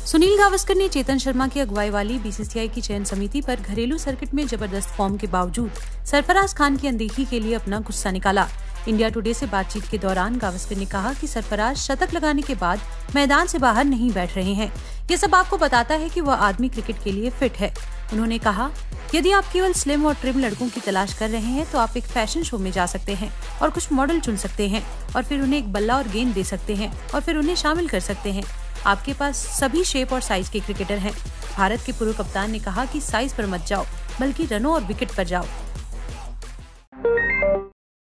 सुनील गावस्कर ने चेतन शर्मा की अगुवाई वाली बीसीसीआई की चयन समिति पर घरेलू सर्किट में जबरदस्त फॉर्म के बावजूद सरफराज खान की अनदेखी के लिए अपना गुस्सा निकाला। इंडिया टुडे से बातचीत के दौरान गावस्कर ने कहा कि सरफराज शतक लगाने के बाद मैदान से बाहर नहीं बैठ रहे हैं। ये सब आपको बताता है कि वह आदमी क्रिकेट के लिए फिट है। उन्होंने कहा, यदि आप केवल स्लिम और ट्रिम लड़कों की तलाश कर रहे हैं तो आप एक फैशन शो में जा सकते हैं और कुछ मॉडल चुन सकते हैं और फिर उन्हें एक बल्ला और गेंद दे सकते हैं और फिर उन्हें शामिल कर सकते हैं। आपके पास सभी शेप और साइज के क्रिकेटर हैं। भारत के पूर्व कप्तान ने कहा कि साइज पर मत जाओ, बल्कि रनों और विकेट पर जाओ।